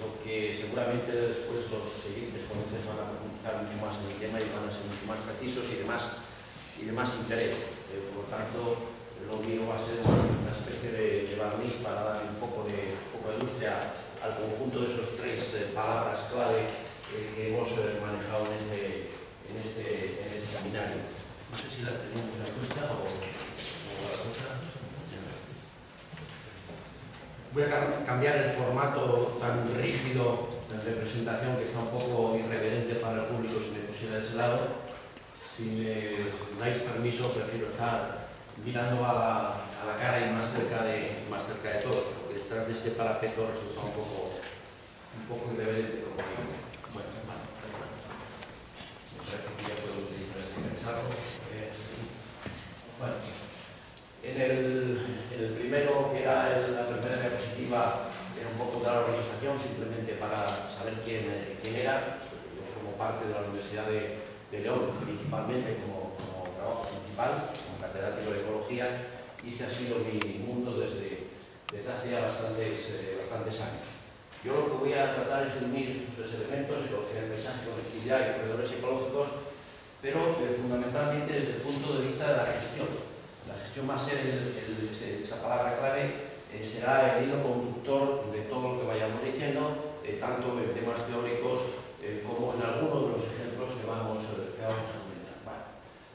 puesto que seguramente después los siguientes ponentes van a profundizar mucho más en el tema y van a ser mucho más precisos y de más interés. Por lo tanto, lo mío va a ser una especie de barniz para dar un poco de lustre al conjunto de esos tres palabras clave que hemos manejado en este seminario. No sé si la tenemos la encuesta o la cosa. Voy a cambiar el formato tan rígido de presentación que está un poco irreverente para el público si me pusiera de ese lado. Si me dais permiso, prefiero estar mirando a la cara y más cerca de todos, porque detrás de este parapeto resulta un poco irreverente, como digo. Bueno, me parece que ya puedo utilizar este mensaje. Bueno, en el primero, que era la primera diapositiva, era un poco de la organización, simplemente para saber quién era. Yo formo parte de la Universidad de León, principalmente como trabajo principal, como catedrático de Ecología, y ese ha sido mi mundo desde hace ya bastantes años. Yo lo que voy a tratar es de unir estos tres elementos: ecología del paisaje, conectividad y corredores ecológicos, pero fundamentalmente desde el punto de vista de la gestión. La gestión va a ser, esa palabra clave, será el hilo conductor de todo lo que vayamos diciendo, tanto en temas teóricos como en algunos de los ejemplos que vamos a comentar. Vale.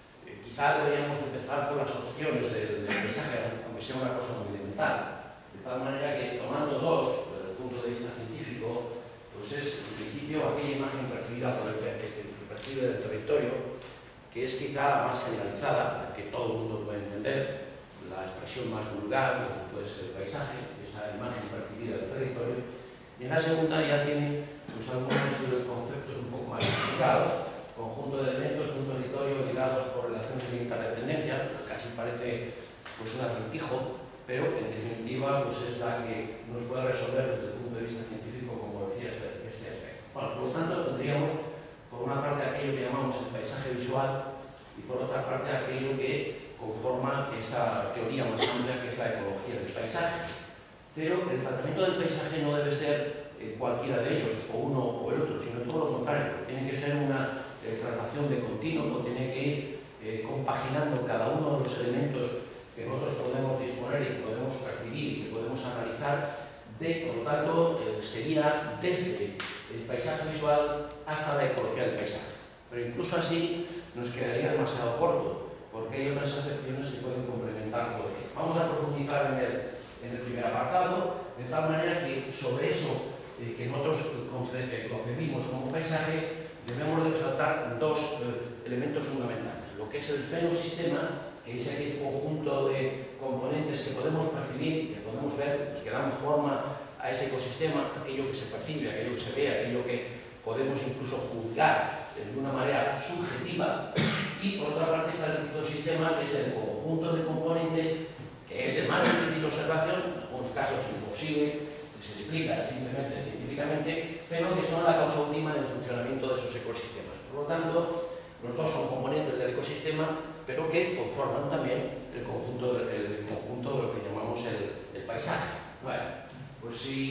Quizá deberíamos empezar por las opciones del paisaje, aunque sea una cosa muy elemental, de tal manera que, tomando dos desde el punto de vista científico, pues es en principio aquella imagen percibida por el percibe del territorio, que es quizá la más generalizada, la que todo el mundo puede entender, la expresión más vulgar, lo que puede ser el paisaje, esa imagen percibida del territorio. Y en la segunda ya tiene pues, algunos conceptos un poco más complicados, conjunto de elementos de un territorio ligados por relaciones de interdependencia, casi parece pues, un acertijo, pero en definitiva pues, es la que nos puede resolver desde el punto de vista científico, como decía, este aspecto. Bueno, por lo tanto, tendríamos por una parte aquello que llamamos el paisaje visual y por otra parte aquello que conforma esa teoría más amplia que es la ecología del paisaje. Pero el tratamiento del paisaje no debe ser cualquiera de ellos, o uno o el otro, sino todo lo contrario. Tiene que ser una tratación de continuo, tiene que ir compaginando cada uno de los elementos que nosotros podemos disponer y que podemos percibir y que podemos analizar. Por lo tanto, sería desde el paisaje visual hasta la ecología del paisaje. Pero incluso así nos quedaría demasiado corto, porque hay otras acepciones que se pueden complementar con ello. Vamos a profundizar en el primer apartado, de tal manera que sobre eso que nosotros concebimos como paisaje, debemos resaltar dos elementos fundamentales. Lo que es el fenosistema, que es aquel conjunto de componentes que podemos percibir, que podemos ver, pues, que dan forma a ese ecosistema, aquello que se percibe, aquello que se ve, aquello que podemos incluso juzgar de una manera subjetiva. Y por otra parte está el ecosistema, que es el conjunto de componentes que es de más difícil observación, en algunos casos imposible, que se explica simplemente científicamente, pero que son la causa última del funcionamiento de esos ecosistemas. Por lo tanto, los dos son componentes del ecosistema, pero que conforman también el conjunto de lo que llamamos el paisaje. Bueno, pues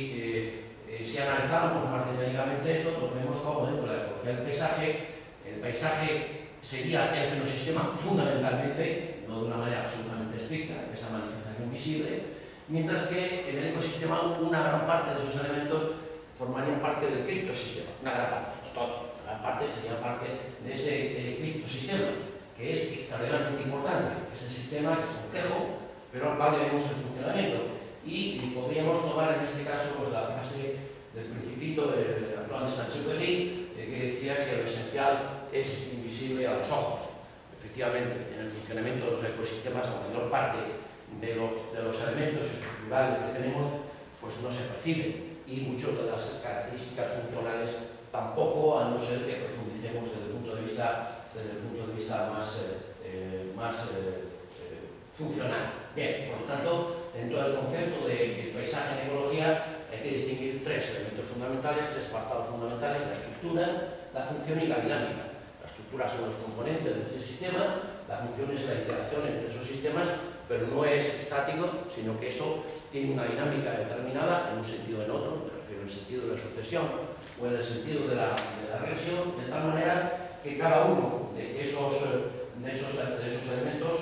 si analizamos más detalladamente esto, pues vemos cómo dentro de la ecología del paisaje, el paisaje sería el fenosistema fundamentalmente, no de una manera absolutamente estricta, esa manifestación visible, mientras que en el ecosistema una gran parte de esos elementos formarían parte del criptosistema, una gran parte, no todo, una gran parte sería parte de ese criptosistema, que es extraordinariamente importante. Es el sistema que es complejo, pero al cual debemos el funcionamiento. Y podríamos tomar en este caso pues, la frase del Principito de Antoine de Saint-Exupéry, que decía que lo esencial es invisible a los ojos. Efectivamente, en el funcionamiento de los ecosistemas, la mayor parte de los elementos estructurales que tenemos pues no se perciben, y muchas de las características funcionales tampoco, a no ser que profundicemos desde el punto de vista más funcional. Bien, por lo tanto, dentro del concepto de paisaje en ecología hay que distinguir tres elementos fundamentales, tres apartados fundamentales: la estructura, la función y la dinámica. La estructura son los componentes de ese sistema, la función es la interacción entre esos sistemas, pero no es estático, sino que eso tiene una dinámica determinada en un sentido o en otro. Me refiero el sentido de la sucesión o en el sentido de la regresión, de tal manera que cada uno de esos elementos,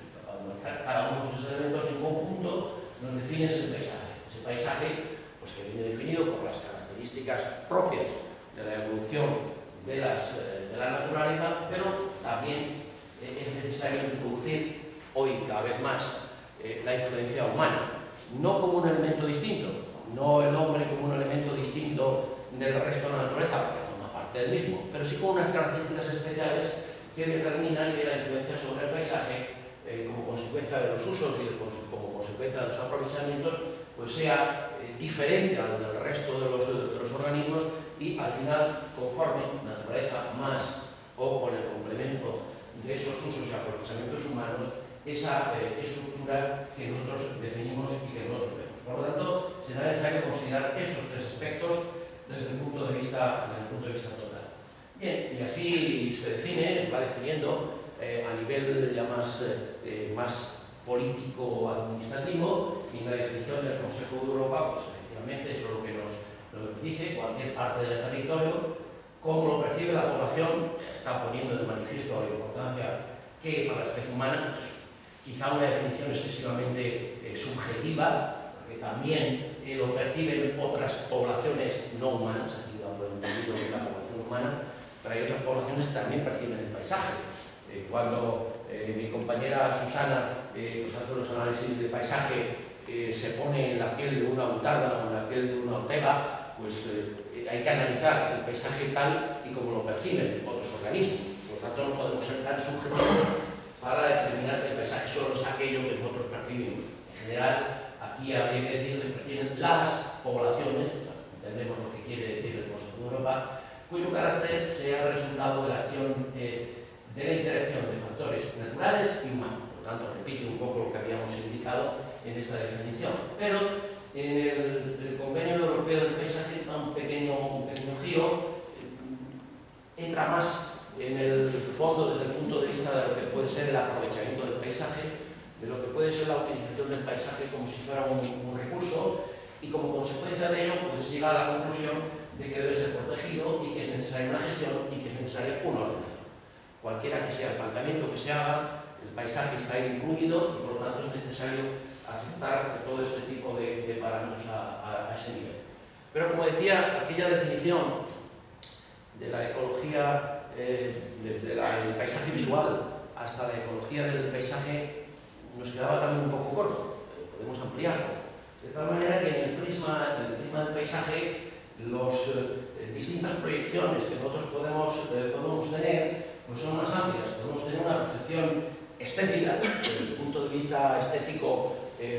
cada uno de esos elementos en conjunto, nos define ese paisaje. Ese paisaje, pues, que viene definido por las características propias de la evolución de la naturaleza, pero también es necesario introducir hoy cada vez más la influencia humana, no como un elemento distinto, no el hombre como un elemento distinto del resto de la naturaleza, porque forma parte del mismo, pero sí con unas características especiales que determinan que la influencia sobre el paisaje, como consecuencia de los usos y como consecuencia de los aprovechamientos, pues sea diferente al del resto de los organismos y al final conforme naturaleza más o con el complemento de esos usos y aprovechamientos humanos esa estructura que nosotros definimos y que nosotros vemos. Por lo tanto, será necesario considerar estos tres aspectos desde el punto de vista total. Bien, y así se define, se va definiendo a nivel ya más político-administrativo, y en la definición del Consejo de Europa, pues efectivamente eso es lo que nos dice cualquier parte del territorio, cómo lo percibe la población, está poniendo de manifiesto la importancia que para la especie humana, pues, quizá una definición excesivamente subjetiva, porque también lo perciben otras poblaciones no humanas, aquí da por entendido que la población humana, pero hay otras poblaciones que también perciben el paisaje. Cuando mi compañera Susana pues hace los análisis de paisaje, se pone en la piel de una butarda o en la piel de una ortega, pues hay que analizar el paisaje tal y como lo perciben otros organismos. Por lo tanto, no podemos ser tan subjetivos para determinar que el paisaje solo es aquello que nosotros percibimos. En general, aquí habría que decir que perciben las poblaciones, entendemos lo que quiere decir el Consejo de Europa, cuyo carácter sea el resultado de la acción de la interacción de factores naturales y humanos. Por lo tanto, repite un poco lo que habíamos indicado en esta definición. Pero en el Convenio Europeo del Paisaje da un pequeño giro, entra más en el fondo desde el punto de vista de lo que puede ser el aprovechamiento del paisaje, de lo que puede ser la utilización del paisaje como si fuera un recurso, y como consecuencia de ello pues llega a la conclusión de que debe ser protegido y que es necesaria una gestión y que es necesaria una ordenación. Cualquiera que sea el planteamiento que se haga, el paisaje está incluido y por lo tanto es necesario aceptar todo este tipo de parámetros a ese nivel. Pero como decía, aquella definición de la ecología, desde el paisaje visual hasta la ecología del paisaje, nos quedaba también un poco corto, podemos ampliarlo. De tal manera que en el prisma del paisaje, las distintas proyecciones que nosotros podemos tener pues son más amplias. Podemos tener una percepción estética, desde el punto de vista estético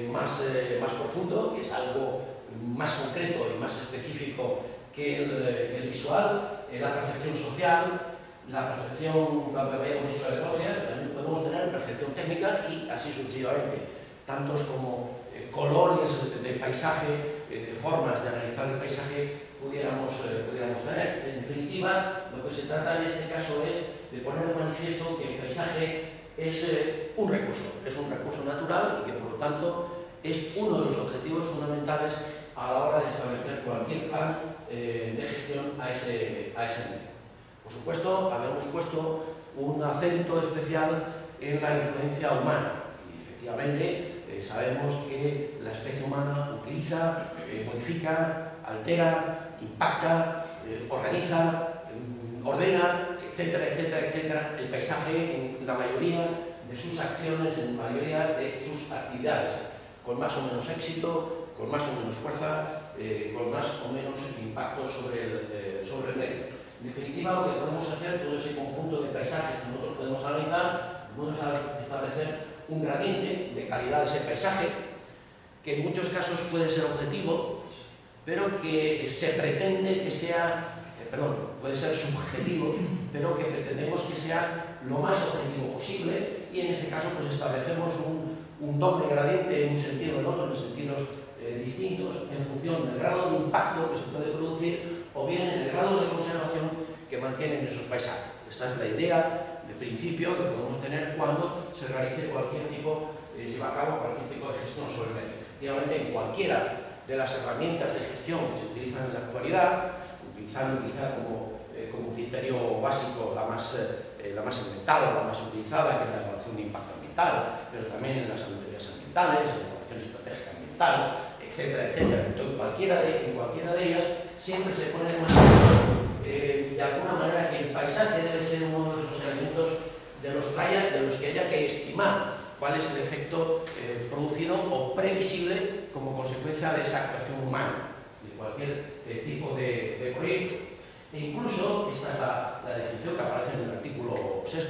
más profundo, que es algo más concreto y más específico que el visual, la percepción social, la percepción, lo que habíamos dicho de la ecología, también podemos tener percepción técnica y así sucesivamente, tantos como colores de paisaje, de formas de analizar el paisaje pudiéramos tener. En definitiva, lo que se trata en este caso es de poner de manifiesto que el paisaje es un recurso natural y que por lo tanto es uno de los objetivos fundamentales a la hora de establecer cualquier plan de gestión a ese nivel. Por supuesto, habíamos puesto un acento especial en la influencia humana y efectivamente sabemos que la especie humana utiliza, modifica, altera, impacta, organiza, ordena, etcétera, etcétera, etcétera, el paisaje en la mayoría de sus acciones, en la mayoría de sus actividades, con más o menos éxito, con más o menos fuerza, con más o menos impacto sobre el medio. En definitiva, lo que podemos hacer, todo ese conjunto de paisajes que nosotros podemos analizar, podemos establecer un gradiente de calidad de ese paisaje, que en muchos casos puede ser objetivo, pero que se pretende que sea, puede ser subjetivo, pero que pretendemos que sea lo más objetivo posible, y en este caso pues establecemos un doble gradiente en un sentido o en otro, en sentidos distintos, en función del grado de impacto que se puede producir o bien en el grado de conservación que mantienen esos paisajes. Esa es la idea de principio que podemos tener cuando se realice lleva a cabo cualquier tipo de gestión sobre el medio. Efectivamente, en cualquiera de las herramientas de gestión que se utilizan en la actualidad, utilizando quizá como criterio básico la más inventada, la más utilizada, que es la evaluación de impacto ambiental, pero también en las auditorías ambientales, en la evaluación estratégica ambiental, etcétera, etcétera. Entonces, en cualquiera de ellas siempre se pone de manifiesto de alguna manera que el paisaje debe ser uno de esos elementos de los que haya que estimar cuál es el efecto producido o previsible como consecuencia de esa actuación humana, de cualquier tipo de proyecto. E incluso, esta es la definición que aparece en el artículo 6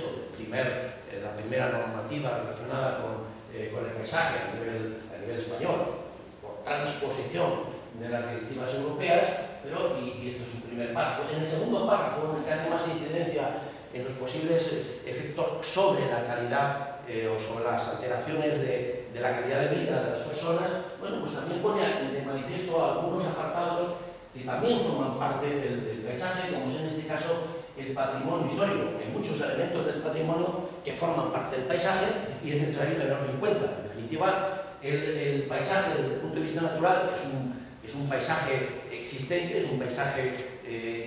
de la primera normativa relacionada con el paisaje a nivel español, por transposición de las directivas europeas, pero, y esto es un primer párrafo. En el segundo párrafo, en el que hace más incidencia en los posibles efectos sobre la calidad o sobre las alteraciones de la calidad de vida de las personas, bueno, pues también pone de manifiesto algunos apartados que también forman parte del paisaje, como es en este caso el patrimonio histórico. Hay muchos elementos del patrimonio que forman parte del paisaje y es necesario tenerlo en cuenta. En definitiva, el paisaje desde el punto de vista natural es un paisaje existente, es un paisaje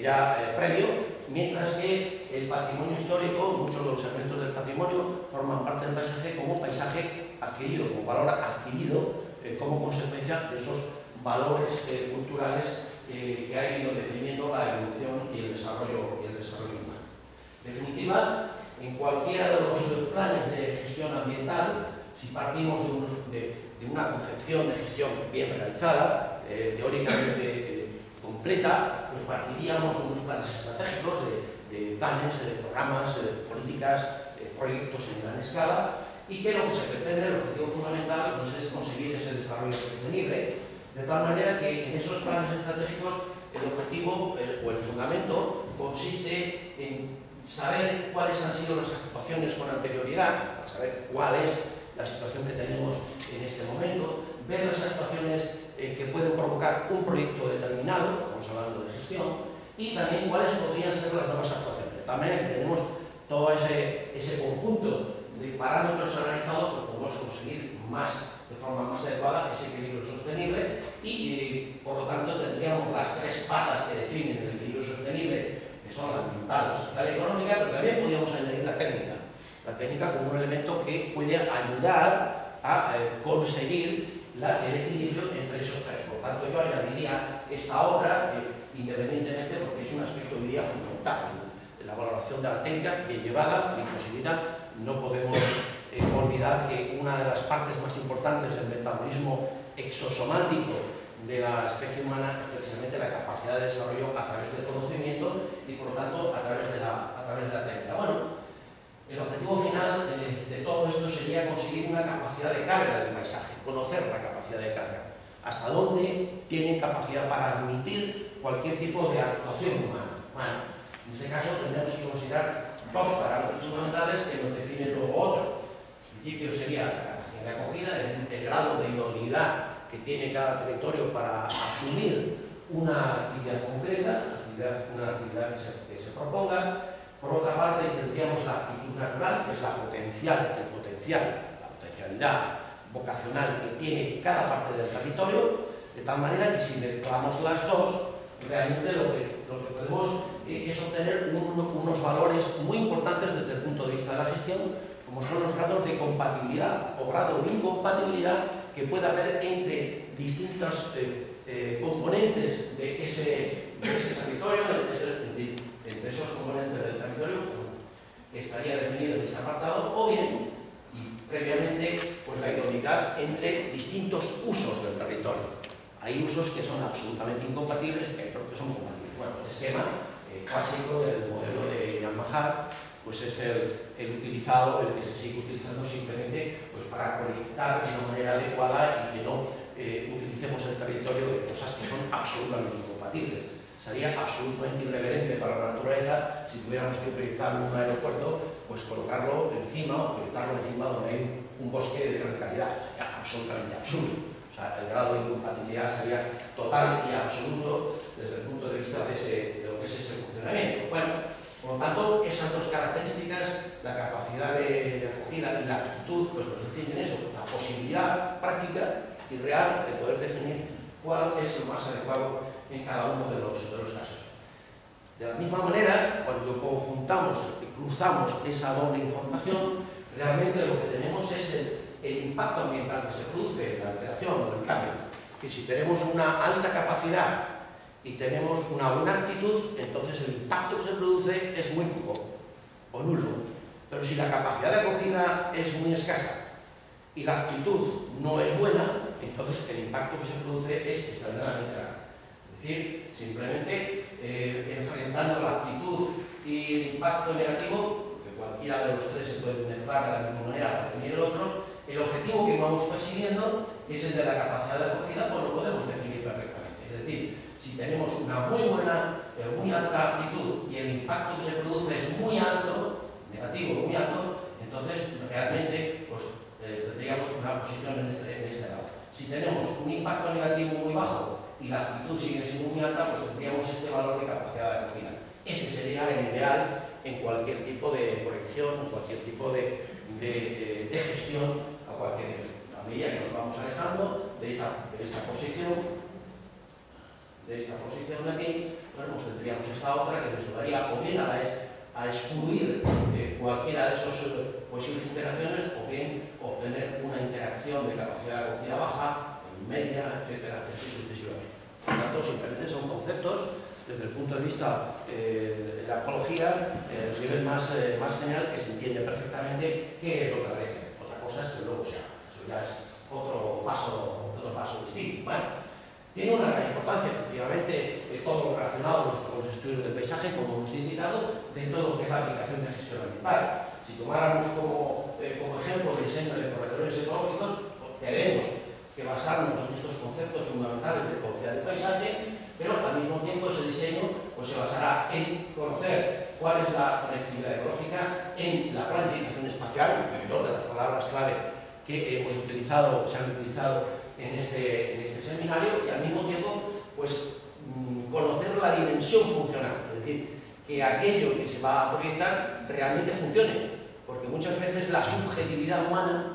ya previo, mientras que el patrimonio histórico, muchos de los elementos del patrimonio forman parte del paisaje como paisaje adquirido, como valor adquirido como consecuencia de esos valores culturales que ha ido definiendo la evolución y el desarrollo humano. En definitiva, en cualquiera de los planes de gestión ambiental, si partimos de una concepción de gestión bien realizada, teóricamente completa, pues partiríamos de unos planes estratégicos, de planes, de programas, de políticas, proyectos en gran escala, y que lo que se pretende, el objetivo fundamental, pues es conseguir ese desarrollo sostenible, de tal manera que en esos planes estratégicos el objetivo o el fundamento consiste en saber cuáles han sido las actuaciones con anterioridad, para saber cuál es la situación que tenemos en este momento, ver las actuaciones que pueden provocar un proyecto determinado, estamos hablando de gestión, y también cuáles podrían ser las nuevas actuaciones. De tal manera que tenemos todo ese conjunto de parámetros analizados que podemos conseguir de forma más adecuada ese equilibrio sostenible y por lo tanto tendríamos las tres patas que definen el equilibrio sostenible, que son la ambiental, la social y económica, pero también podríamos añadir la técnica como un elemento que puede ayudar a conseguir el equilibrio entre esos tres. Por lo tanto, yo añadiría esta obra, independientemente, porque es un aspecto hoy día fundamental. La valoración de la técnica bien llevada, bien conseguida. No podemos olvidar que una de las partes más importantes del metabolismo exosomático de la especie humana es precisamente la capacidad de desarrollo a través del conocimiento y, por lo tanto, a través de la técnica. Bueno, el objetivo final de todo esto sería conseguir una capacidad de carga del paisaje, conocer la capacidad de carga, hasta dónde tienen capacidad para admitir cualquier tipo de actuación humana. Bueno, en ese caso tendremos que considerar dos parámetros fundamentales que nos definen luego otro. En principio sería la capacidad de acogida, el grado de idoneidad que tiene cada territorio para asumir una actividad concreta, una actividad que se proponga. Por otra parte, tendríamos la actitud natural, que es la potencialidad vocacional que tiene cada parte del territorio, de tal manera que si mezclamos las dos, realmente lo que podemos es obtener unos valores muy importantes desde el punto de vista de la gestión, como son los grados de compatibilidad o grado de incompatibilidad que puede haber entre distintos componentes de ese territorio, entre esos componentes del territorio, que estaría definido en este apartado, o bien, y previamente, pues la idoneidad entre distintos usos del territorio. Hay usos que son absolutamente incompatibles y hay otros que son compatibles. Bueno, el esquema clásico del modelo de Yamaha pues es el utilizado, el que se sigue utilizando simplemente pues, para proyectar de una manera adecuada y que no utilicemos el territorio de cosas que son absolutamente incompatibles. Sería absolutamente irreverente para la naturaleza si tuviéramos que proyectar un aeropuerto, pues colocarlo encima o proyectarlo encima donde hay un bosque de gran calidad. Sería absolutamente absurdo. O sea, el grado de incompatibilidad sería total y absoluto desde el punto de vista de lo que es ese funcionamiento. Bueno, por lo tanto, esas dos características, la capacidad de acogida y la actitud, pues nos definen eso, la posibilidad práctica y real de poder definir cuál es lo más adecuado en cada uno de los casos. De la misma manera, cuando conjuntamos y cruzamos esa doble información, realmente lo que tenemos es el impacto ambiental que se produce en la alteración o el cambio. Que si tenemos una alta capacidad y tenemos una buena actitud, entonces el impacto que se produce es muy poco o nulo. Pero si la capacidad de acogida es muy escasa y la actitud no es buena, entonces el impacto que se produce es extraordinariamente grave. Es decir, simplemente enfrentando la actitud y el impacto negativo, porque cualquiera de los tres se puede mezclar de la misma manera para definir el otro, el objetivo que vamos persiguiendo es el de la capacidad de acogida, pues lo podemos definir perfectamente. Es decir, si tenemos una muy buena, muy alta actitud y el impacto que se produce es muy alto, negativo muy alto, entonces realmente pues, tendríamos una posición en este lado. Si tenemos un impacto negativo muy bajo y la actitud sigue siendo muy alta, pues tendríamos este valor de capacidad de acogida. Ese sería el ideal en cualquier tipo de proyección, en cualquier tipo de gestión a cualquier nivel. A medida que nos vamos alejando de esta posición de aquí, bueno, pues tendríamos esta otra que nos llevaría o bien a excluir cualquiera de esas posibles interacciones o bien obtener una interacción de capacidad de acogida baja, media, etcétera, así sucesivamente. Por lo tanto, simplemente son conceptos desde el punto de vista de la ecología, el nivel más general, que se entiende perfectamente qué es lo que habría que hacer. Otra cosa es que luego se haga. Eso ya es otro paso distinto. Bueno, tiene una gran importancia, efectivamente, todo lo relacionado con los estudios del paisaje, como hemos indicado, de todo lo que es la aplicación de gestión ambiental. Si tomáramos como ejemplo el diseño de corredores ecológicos, tenemos que basarnos en estos conceptos fundamentales de ecología del paisaje, pero al mismo tiempo ese diseño pues, se basará en conocer cuál es la conectividad ecológica, en la planificación espacial, dos de las palabras clave que hemos utilizado, se han utilizado en este seminario, y al mismo tiempo pues, conocer la dimensión funcional, es decir, que aquello que se va a proyectar realmente funcione, porque muchas veces la subjetividad humana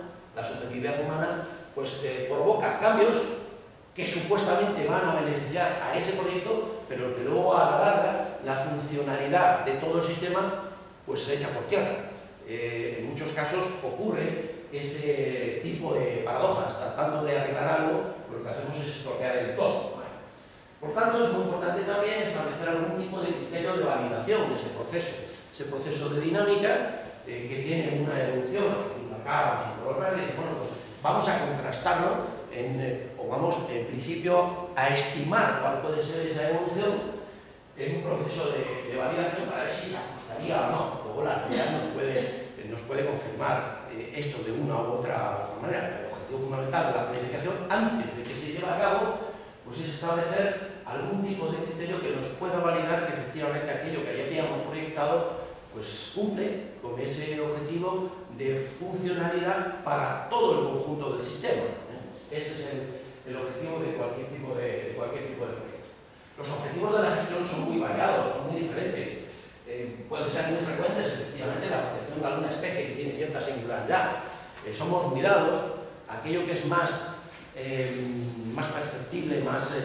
pues, provoca cambios que supuestamente van a beneficiar a ese proyecto, pero que luego a la larga la funcionalidad de todo el sistema pues, se echa por tierra. En muchos casos ocurre este tipo de paradojas, tratando de arreglar algo, lo que hacemos es estropear el todo. Por tanto, es muy importante también establecer algún tipo de criterio de validación de ese proceso de dinámica que tiene una evolución, y marcábamos en color verde, bueno, pues vamos a contrastarlo o vamos en principio a estimar cuál puede ser esa evolución en un proceso de validación para ver si se ajustaría o no. Luego la realidad nos puede confirmar esto de una u otra manera. El objetivo fundamental de la planificación, antes de que se lleve a cabo, pues es establecer algún tipo de criterio que nos pueda validar que efectivamente aquello que ya habíamos proyectado pues cumple con ese objetivo de funcionalidad para todo el conjunto del sistema. Ese es el objetivo de cualquier tipo de proyecto. Los objetivos de la gestión son muy variados, son muy diferentes. Pueden ser muy frecuentes, efectivamente, la protección de alguna especie que tiene cierta singularidad. Somos muy dados a aquello que es más perceptible,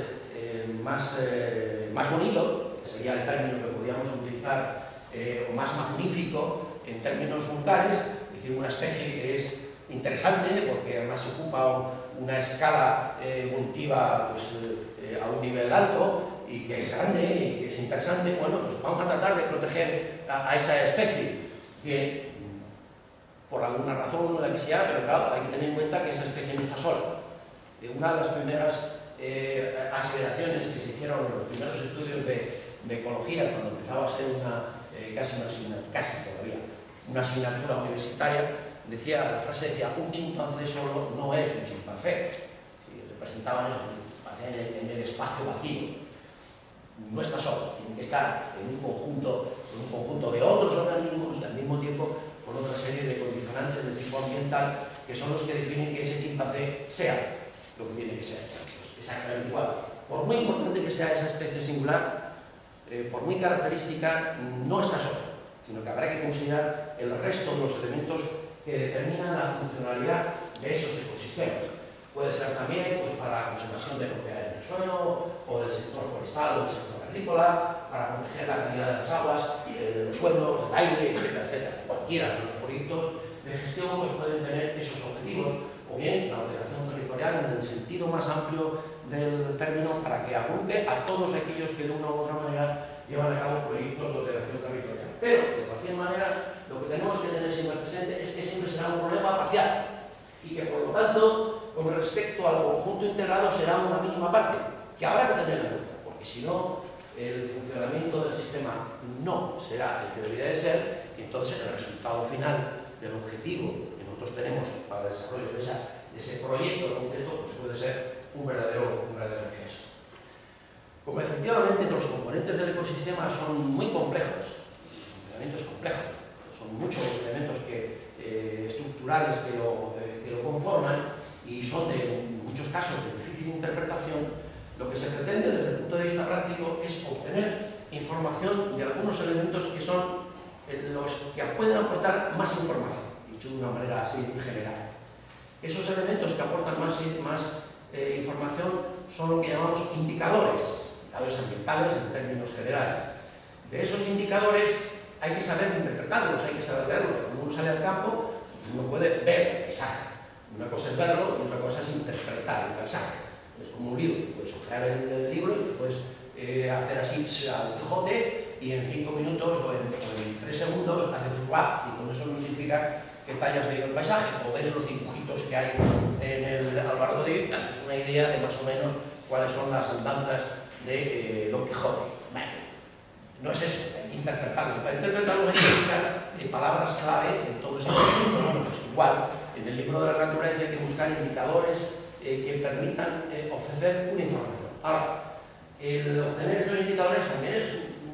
más bonito, que sería el término que podríamos utilizar, o más magnífico en términos vulgares, es decir, una especie que es interesante porque además ocupa una escala evolutiva pues, a un nivel alto, y que es grande y que es interesante. Bueno, pues vamos a tratar de proteger a esa especie que, por alguna razón o la que sea, pero claro, hay que tener en cuenta que esa especie no está sola. Una de las primeras aseveraciones que se hicieron en los primeros estudios de ecología, cuando empezaba a ser casi todavía una asignatura universitaria, la frase decía: un chimpancé solo no es un chimpancé. Representaban eso, en el espacio vacío. No está solo, tiene que estar en un conjunto de otros organismos y al mismo tiempo con otra serie de condicionantes de tipo ambiental que son los que definen que ese chimpancé sea lo que tiene que ser. Pues exactamente igual. Por muy importante que sea esa especie singular, por muy característica, no está solo, sino que habrá que considerar el resto de los elementos que determinan la funcionalidad de esos ecosistemas. Puede ser también pues, para la conservación de propiedades del suelo, o del sector forestal, o del sector agrícola, para proteger la calidad de las aguas, de los suelos, del aire, etcétera, etcétera. Cualquiera de los proyectos de gestión pues, pueden tener esos objetivos, o bien la ordenación territorial en el sentido más amplio del término, para que agrupe a todos aquellos que de una u otra manera llevan a cabo proyectos de ordenación territorial. Pero, de cualquier manera, lo que tenemos que tener siempre presente es que siempre será un problema parcial y que, por lo tanto, con respecto al conjunto integrado será una mínima parte, que habrá que tener en cuenta, porque si no, el funcionamiento del sistema no será el que debería de ser, y entonces el resultado final del objetivo que nosotros tenemos para el desarrollo de ese proyecto concreto pues puede ser un verdadero fracaso. Como efectivamente los componentes del ecosistema son muy complejos, el funcionamiento es complejo, son muchos los elementos estructurales que lo conforman y son en muchos casos de difícil interpretación, lo que se pretende desde el punto de vista práctico es obtener información de algunos elementos que son los que pueden aportar más información, dicho de una manera así general. Esos elementos que aportan más información son lo que llamamos indicadores ambientales en términos generales. De esos indicadores hay que saber interpretarlos, hay que saber verlos. Cuando uno sale al campo, uno puede ver el paisaje. Una cosa es verlo y otra cosa es interpretar el paisaje. Es como un libro, puedes ojear el libro y puedes hacer así al Quijote y en 5 minutos o en 3 segundos haces ¡guau! Y con eso no significa que te hayas leído el paisaje, o ves los dibujitos que hay a lo largo de él, te haces una idea de más o menos cuáles son las andanzas de Don Quijote. Bueno, no es eso, hay que interpretarlo. Para interpretarlo hay que buscar palabras clave en todo ese proceso. Bueno, pues igual, en el libro de la naturaleza hay que buscar indicadores que permitan ofrecer una información. Ahora, el obtener estos indicadores también es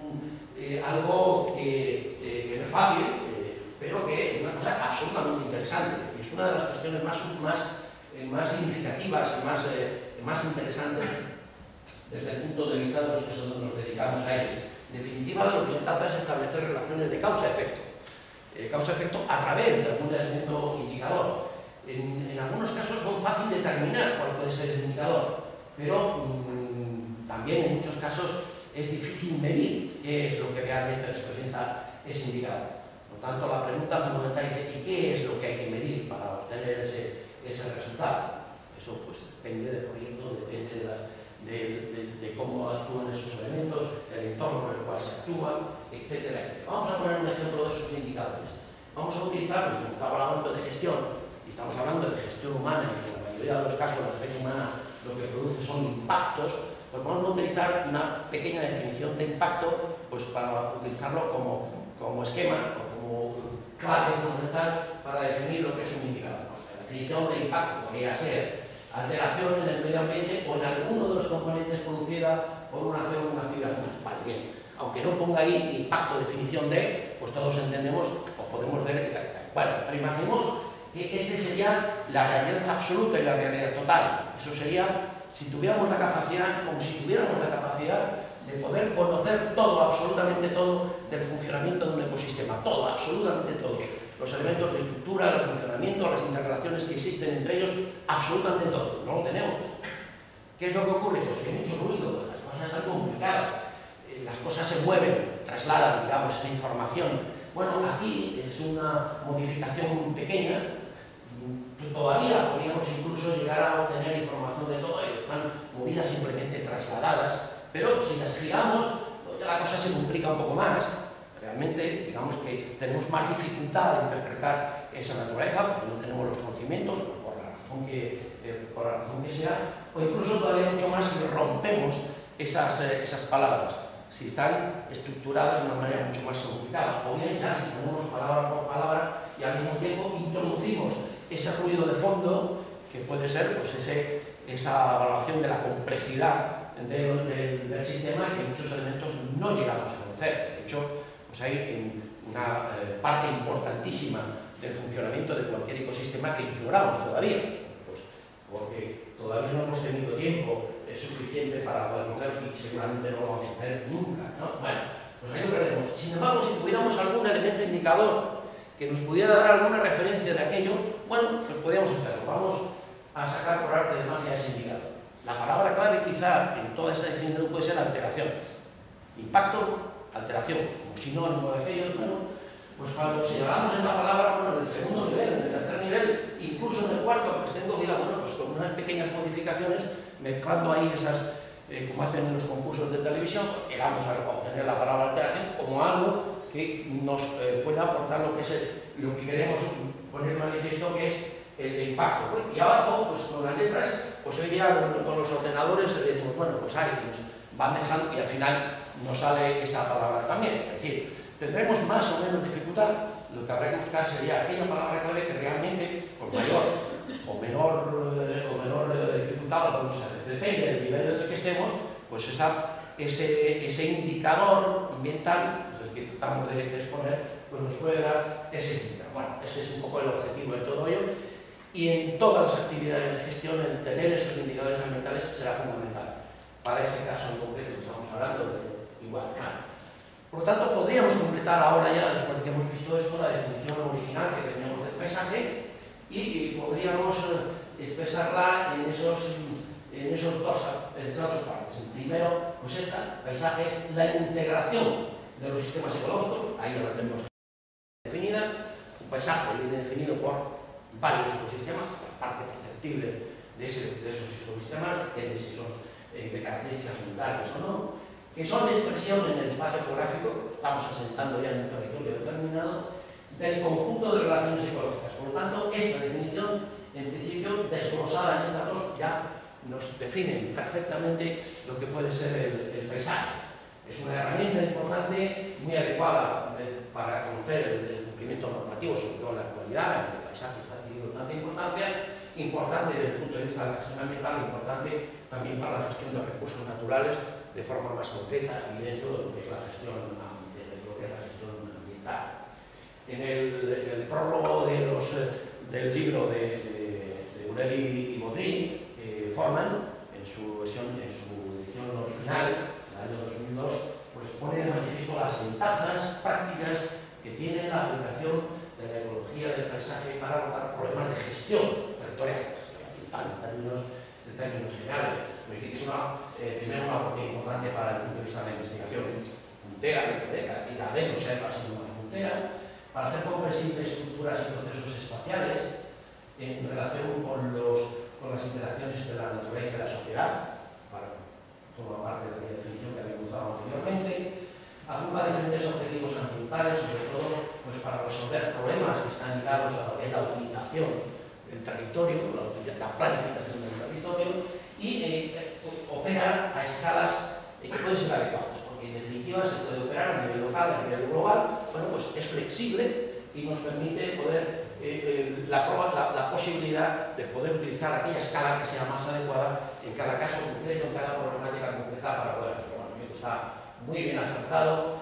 algo que no es fácil, pero que es una cosa absolutamente interesante. Es una de las cuestiones más significativas y más interesantes desde el punto de vista de los que nos dedicamos a ello. En definitiva, de lo que se trata es establecer relaciones de causa-efecto. Causa-efecto a través de algún elemento indicador. En algunos casos es muy fácil determinar cuál puede ser el indicador, pero también en muchos casos es difícil medir qué es lo que realmente representa ese indicador. Por tanto, la pregunta fundamental es ¿y qué es lo que hay que medir para obtener ese resultado? Eso pues depende del proyecto, depende de cómo actúan esos elementos, del entorno en el cual se actúan, etc. Vamos a poner un ejemplo de esos indicadores. Vamos a utilizar, como estamos hablando de gestión, y estamos hablando de gestión humana, y en la mayoría de los casos la gestión humana lo que produce son impactos, pues vamos a utilizar una pequeña definición de impacto pues para utilizarlo como esquema o como clave fundamental para definir lo que es un indicador. La definición de impacto podría ser alteración en el medio ambiente o en alguno de los componentes producida por una acción o una actividad humana. Vale, bien. Aunque no ponga ahí impacto, definición de, pues todos entendemos o podemos ver que tal. Bueno, pero imaginemos que este sería la realidad absoluta y la realidad total. Eso sería si tuviéramos la capacidad, como si tuviéramos la capacidad de poder conocer todo, absolutamente todo, del funcionamiento de un ecosistema. Todo, absolutamente todo. Los elementos de estructura, el funcionamiento, las interrelaciones que existen entre ellos, absolutamente todo. No lo tenemos. ¿Qué es lo que ocurre? Pues que hay mucho ruido, las cosas están complicadas, las cosas se mueven, trasladan, digamos, esa información. Bueno, aquí es una modificación pequeña, todavía podríamos incluso llegar a obtener información de todo ello, están movidas simplemente trasladadas, pero si las giramos, la cosa se complica un poco más. Realmente, digamos que tenemos más dificultad de interpretar esa naturaleza porque no tenemos los conocimientos, por la razón que sea, o incluso todavía mucho más si rompemos esas palabras, si están estructuradas de una manera mucho más complicada. O bien ya, si ponemos palabra por palabra y al mismo tiempo introducimos ese ruido de fondo, que puede ser pues, esa evaluación de la complejidad del sistema que muchos elementos no llegamos a conocer. De hecho, pues hay una parte importantísima del funcionamiento de cualquier ecosistema que ignoramos todavía, pues porque todavía no hemos tenido tiempo suficiente para poder conocer y seguramente no lo vamos a tener nunca, ¿no? Bueno, pues ahí lo veremos. Sin embargo, si tuviéramos algún elemento indicador que nos pudiera dar alguna referencia de aquello, bueno, pues podríamos hacerlo. Vamos a sacar por arte de magia ese indicador. La palabra clave quizá en toda esa definición puede ser alteración. Impacto, alteración, como sinónimo de aquello. Bueno, pues cuando señalamos en la palabra, bueno, en el segundo nivel, en el tercer nivel, incluso en el cuarto, pues tengo cuidado, bueno, pues con unas pequeñas modificaciones, mezclando ahí esas, como hacen en los concursos de televisión, llegamos a obtener la palabra alteración como algo que nos puede aportar lo que es lo que queremos poner manifiesto, que es el impacto. Pues, y abajo, pues con las letras, pues hoy día con los ordenadores decimos, bueno, pues ahí nos van mezclando y al final nos sale esa palabra también. Es decir, tendremos más o menos dificultad, lo que habrá que buscar sería aquella palabra clave que realmente, por mayor o menor dificultad, o sea, depende del nivel en el que estemos, pues ese indicador ambiental, el que tratamos de exponer, pues nos puede dar ese indicador. Bueno, ese es un poco el objetivo de todo ello, y en todas las actividades de gestión el tener esos indicadores ambientales será fundamental. Para este caso en concreto estamos hablando de igualdad. Por lo tanto, podríamos completar ahora ya, después de que hemos visto esto, la definición original que teníamos del paisaje y podríamos expresarla en esos dos partes. Primero, pues esta, paisaje es la integración de los sistemas ecológicos, ahí ya la tenemos definida. Un paisaje viene definido por varios ecosistemas, la parte perceptible de esos ecosistemas, de si son de características ambientales o no, que son de expresión en el espacio geográfico, estamos asentando ya en un territorio determinado, del conjunto de relaciones ecológicas. Por lo tanto, esta definición, en principio, desglosada en estas dos, ya nos definen perfectamente lo que puede ser el paisaje. Es una herramienta importante, muy adecuada para conocer el cumplimiento normativo, sobre todo en la actualidad, en que el paisaje está adquiriendo tanta importancia, importante desde el punto de vista de la gestión ambiental, importante también para la gestión de recursos naturales de forma más concreta y dentro de lo que es la gestión ambiental. En el prólogo del libro de Ureli y Baudry, Forman, en su edición original, del año 2002, pues pone de manifiesto las ventajas prácticas que tiene la aplicación de la ecología del paisaje para abordar problemas de gestión territorial, ambiental, en términos generales. Es decir, que es primero una oportunidad importante para el punto de vista de la investigación puntera, y cada vez no se va siendo más puntera, para hacer comprensibles estructuras y procesos espaciales en relación con las interacciones de la naturaleza y la sociedad, forma parte de la definición que habíamos dado anteriormente, agrupa diferentes objetivos ambientales, sobre todo pues, para resolver problemas que están ligados a la utilización del territorio, la planificación del territorio, y opera a escalas que pueden ser adecuadas, porque en definitiva se puede operar a nivel local, a nivel global. Bueno, pues es flexible y nos permite poder la posibilidad de poder utilizar aquella escala que sea más adecuada en cada caso concreto, en cada problemática concreta para poder hacerlo. Bueno, creo que está muy bien acertado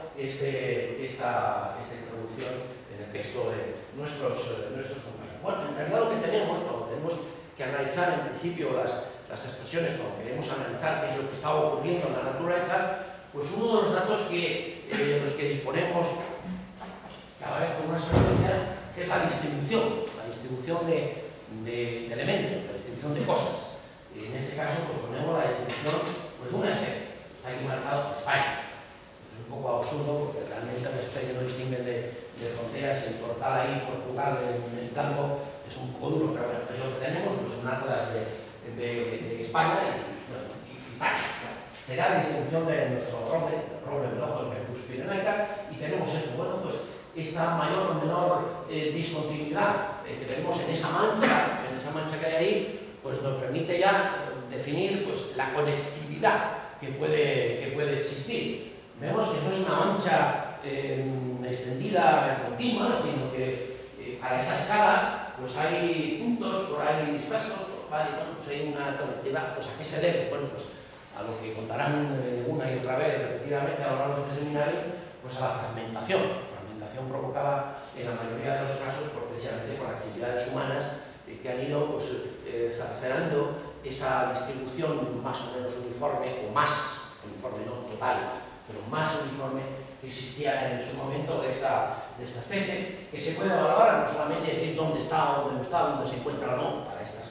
esta introducción en el texto de nuestros compañeros. Bueno, en realidad lo que tenemos, cuando tenemos que analizar en principio las expresiones, cuando queremos analizar qué es lo que está ocurriendo en la naturaleza, pues uno de los datos de los que disponemos cada vez con más frecuencia es la distribución de elementos, la distribución de cosas. Y en este caso pues ponemos la distribución pues, de una especie. Está aquí marcado España. Es un poco absurdo porque realmente la especie no distinguen de fronteras. El portal ahí, Portugal, en blanco, es un poco duro, pero bueno, lo que tenemos pues, son atlas de España y España. Será la distribución de nuestro roble rojo, el Quercus pirenaica, y tenemos esto. Bueno, pues esta mayor o menor discontinuidad que tenemos en esa mancha que hay ahí, pues nos permite ya definir pues, la conectividad que puede existir. Vemos que no es una mancha extendida continua, sino que para esta escala pues hay puntos por ahí dispersos, bueno, pues hay una conectividad. Pues, ¿a qué se debe? Bueno, pues a lo que contarán una y otra vez repetidamente a lo largo de este seminario, pues a la fragmentación provocada en la mayoría de los casos precisamente por actividades humanas que han ido pues, cercenando esa distribución más o menos uniforme, o más uniforme, no total, pero más uniforme que existía en su momento de esta especie, que se puede valorar, no solamente decir dónde está, dónde no está, dónde se encuentra o no, para estas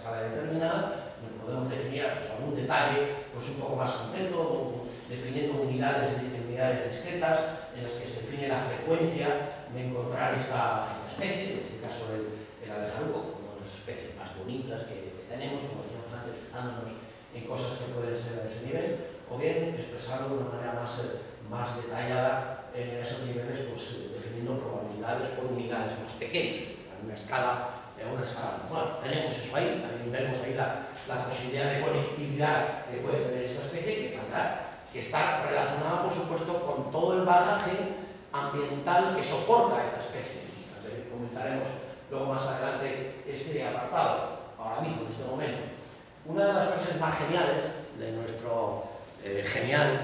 escala determinada, donde podemos definir algún detalle un poco más concreto, definiendo unidades discretas en las que se define la frecuencia de encontrar esta especie, en este caso el abejaruco, como una de las especies más bonitas que tenemos, como decíamos antes, fijándonos en cosas que pueden ser a ese nivel, o bien expresarlo de una manera más detallada en esos niveles, pues definiendo probabilidades por unidades más pequeñas, en una escala normal. Tenemos eso ahí, también vemos ahí la posibilidad de conectividad que puede tener esta especie, que está relacionada, por supuesto, con todo el bagaje ambiental que soporta esta especie. Comentaremos luego más adelante este apartado, ahora mismo, en este momento. Una de las frases más geniales de nuestro genial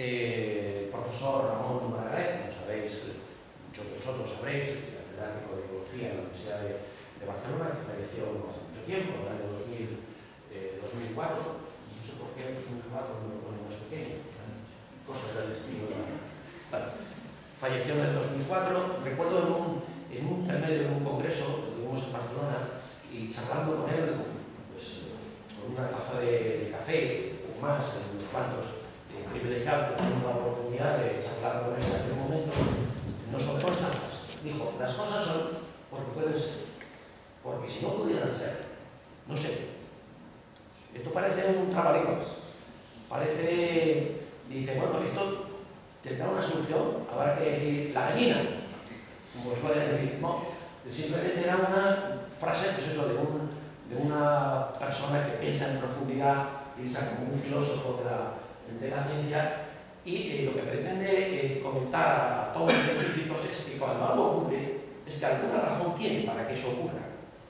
profesor Ramón Margaret, como sabéis, muchos de vosotros sabréis, catedrático de Ecología en la Universidad de Barcelona, que falleció hace mucho tiempo, en el año 2004, no sé por qué el 2004 no lo pone más pequeño, cosas del destino. Bueno, falleció en el 2004, recuerdo en un intermedio, en un congreso que tuvimos en Barcelona, y charlando con él, pues, con una taza de café o más, en unos cuantos privilegiados que tuvimos la oportunidad de charlar con él en aquel momento, no son constantes. Dijo, las cosas son porque pueden ser, porque si no pudieran ser, no sé. Esto parece un trabalenguas, parece, dice, bueno, esto tendrá una solución, habrá que decir la gallina, como suelen decir, no, simplemente era una frase, pues eso, de una persona que piensa en profundidad, piensa como un filósofo de la ciencia, y lo que pretende comentar a todos los científicos es que cuando algo ocurre, es que alguna razón tiene para que eso ocurra.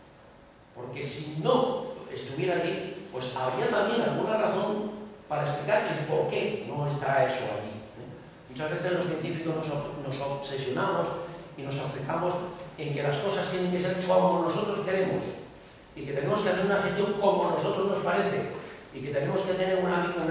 Porque si no estuviera allí, pues habría también alguna razón para explicar el por qué no está eso allí. Muchas veces los científicos nos obsesionamos y nos enfocamos en que las cosas tienen que ser como nosotros queremos y que tenemos que hacer una gestión como a nosotros nos parece y que tenemos que tener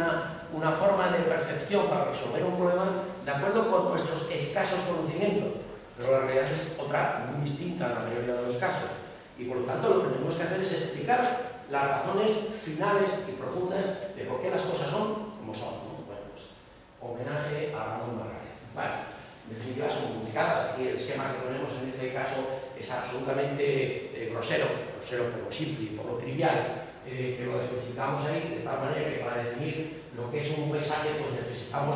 una forma de percepción para resolver un problema de acuerdo con nuestros escasos conocimientos, pero la realidad es otra, muy distinta en la mayoría de los casos. Y por lo tanto lo que tenemos que hacer es explicar las razones finales y profundas de por qué las cosas son como son, ¿no? Bueno, pues, homenaje a Ramón Margaret. Vale, en definitiva son complicadas. Aquí el esquema que ponemos en este caso es absolutamente grosero por lo simple y por lo trivial, que lo especificamos ahí de tal manera que para definir lo que es un paisaje pues necesitamos